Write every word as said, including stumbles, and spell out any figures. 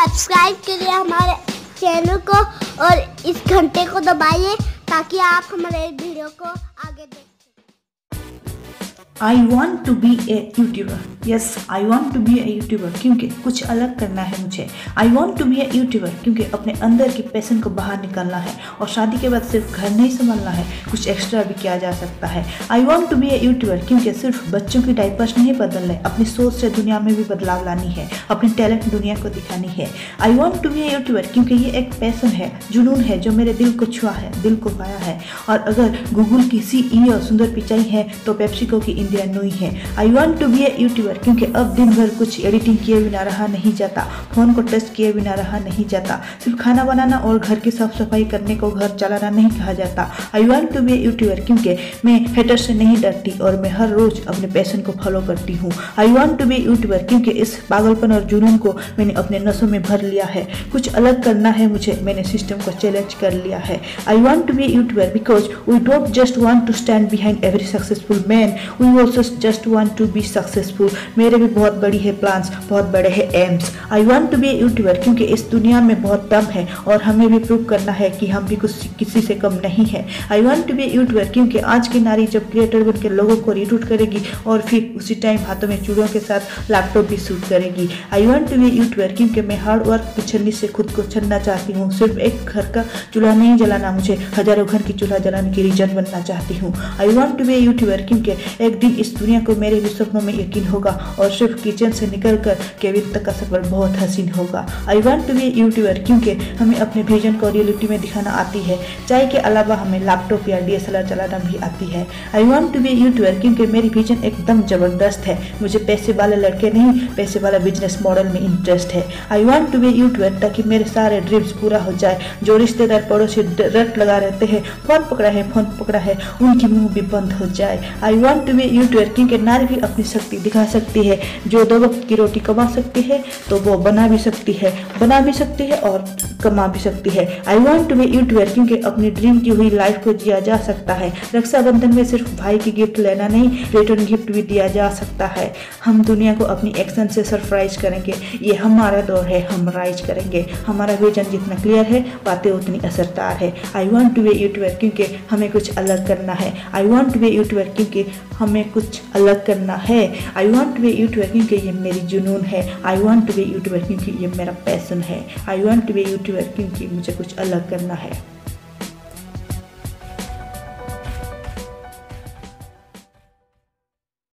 Subscribe करिए हमारे channel को और इस घंटे को दबाइए ताकि आप हमारे वीडियो को आगे देख सकें। I want to be a YouTuber. Yes, I want to be a YouTuber क्योंकि कुछ अलग करना है मुझे। I want to be a YouTuber क्योंकि अपने अंदर की पैशन को बाहर निकालना है और शादी के बाद सिर्फ घर नहीं संभालना है, कुछ एक्स्ट्रा भी किया जा सकता है। I want to be a YouTuber क्योंकि सिर्फ बच्चों की डायपर्स नहीं बदलने, अपनी सोच से दुनिया में भी बदलाव लानी है, अपनी टैलेंट दुनिया को दिखानी है। I want to be a YouTuber क्योंकि ये एक पैशन है, जुनून है जो मेरे दिल को छुआ है, दिल को पाया है। और अगर गूगल की सीईओ सुंदर पिचाई है तो पेप्सिको की इंडिया नोई है। I want to be a YouTuber क्योंकि अब दिन भर कुछ एडिटिंग किए बिना रहा नहीं जाता, फोन को टच किए बिना रहा नहीं जाता, सिर्फ खाना बनाना और घर की साफ सफाई करने को घर चलाना नहीं कहा जाता। I want to be a YouTuber क्योंकि मैं हेटर से नहीं डरती और मैं हर रोज अपने पैशन को फॉलो करती हूँ। I want to be a YouTuber क्योंकि इस पागलपन और जुनून को मैंने अपने नसों में भर लिया है, कुछ अलग करना है मुझे, मैंने सिस्टम को चैलेंज कर लिया है। I want to be a YouTuber because we don't just want to stand behind every successful man, we also just want to be successful. मेरे भी बहुत बड़ी है प्लान्स, बहुत बड़े हैं aims. I want to be a YouTuber क्योंकि इस दुनिया में बहुत दम है और हमें भी प्रूव करना है कि हम भी कुछ किसी से कम नहीं है। I want to be a YouTuber क्योंकि आज की नारी जब क्रिएटर बन के लोगों को रिक्रूट करेगी और फिर उसी टाइम हाथों में चूड़ों के साथ लैपटॉप भी शूट करेगी। I want to be a YouTuber क्योंकि मैं हार्ड वर्क की छन्नी से खुद को छनना चाहती हूँ, सिर्फ एक घर का चूल्हा नहीं जलाना, मुझे हजारों घर की चूल्हा जलाने की रीजन बनना चाहती हूँ। I want to be a YouTuber क्योंकि एक दिन इस दुनिया को मेरे भी सपनों में यकीन होगा और सिर्फ किचन से निकलकर केबिन तक का सफर बहुत हसीन होगा। I want to be YouTuber क्योंकि हमें अपने विजन को रियलिटी में दिखाना आती है, चाय के अलावा हमें लैपटॉप या डीएसएलआर चलाना भी आती है। I want to be YouTuber क्योंकि मेरी विजन एकदम जबरदस्त है, मुझे पैसे वाले लड़के नहीं, पैसे वाला बिजनेस मॉडल में इंटरेस्ट है। I want to be YouTuber ताकि मेरे सारे ड्रीम्स पूरा हो जाए। जो रिश्तेदार पड़ोसी रट लगा रहते हैं, फोन पकड़ा है फोन पकड़ा है, उनकी मुंह भी बंद हो जाए। I want to be YouTuber क्योंकि नारी भी अपनी शक्ति दिखा सकती है, जो दो वक्त की रोटी कमा सकती है तो वो बना भी सकती है, बना भी सकती है और कमा भी सकती है। I want to be YouTuber क्योंकि अपनी ड्रीम की हुई लाइफ को जिया जा सकता है। रक्षाबंधन में सिर्फ भाई की गिफ्ट लेना नहीं, रिटर्न गिफ्ट भी दिया जा सकता है। हम दुनिया को अपनी एक्शन से सरप्राइज करेंगे, ये हमारा दौर है, हम राइज करेंगे। हमारा विजन जितना क्लियर है, बातें उतनी असरदार है। I want to be YouTuber क्योंकि हमें कुछ अलग करना है। I want to be YouTuber क्योंकि हमें कुछ अलग करना है। I want to be YouTuber क्योंकि ये मेरी जुनून है। I want to be YouTuber क्योंकि ये मेरा पैशन है। I want to be YouTuber क्योंकि मुझे कुछ अलग करना है।